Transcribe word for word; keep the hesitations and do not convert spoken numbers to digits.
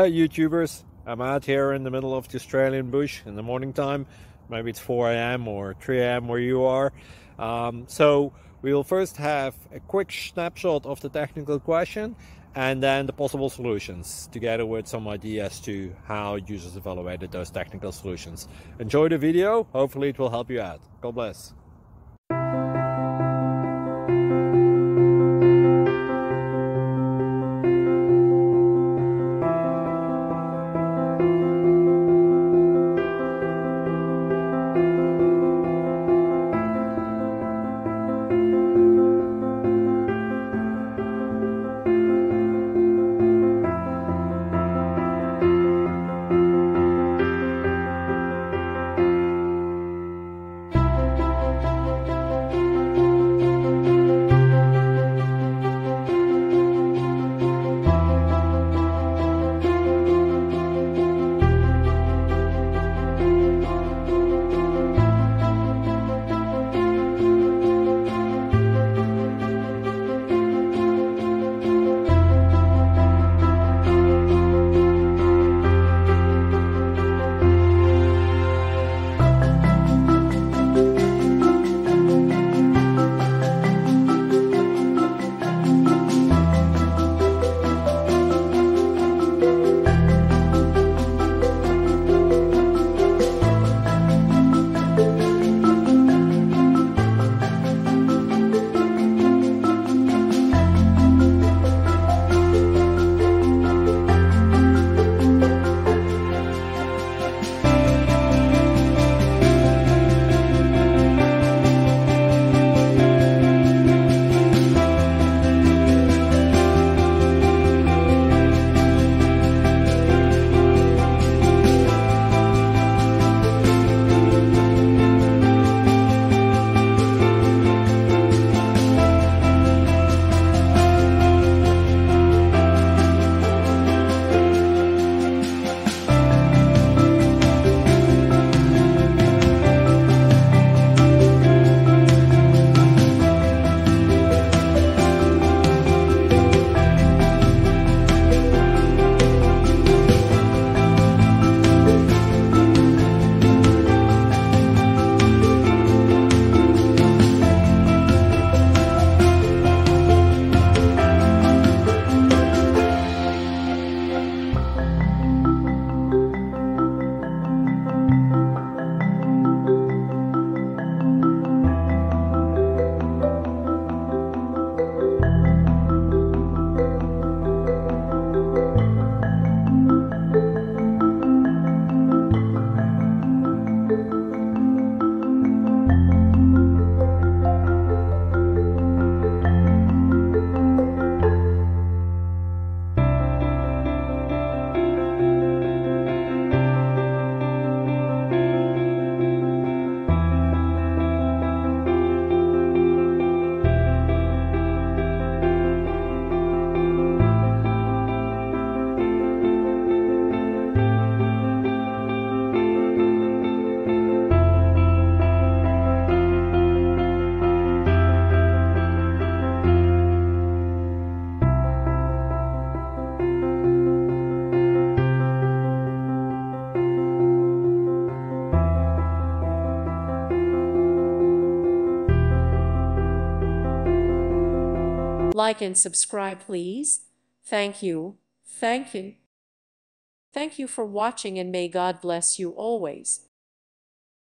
Hey YouTubers, I'm out here in the middle of the Australian bush in the morning time. Maybe it's four A M or three A M where you are. Um, so we will first have a quick snapshot of the technical question and then the possible solutions, together with some ideas to how users evaluated those technical solutions. Enjoy the video, hopefully it will help you out. God bless. Like and subscribe, please. Thank you. Thank you. Thank you for watching, and may God bless you always.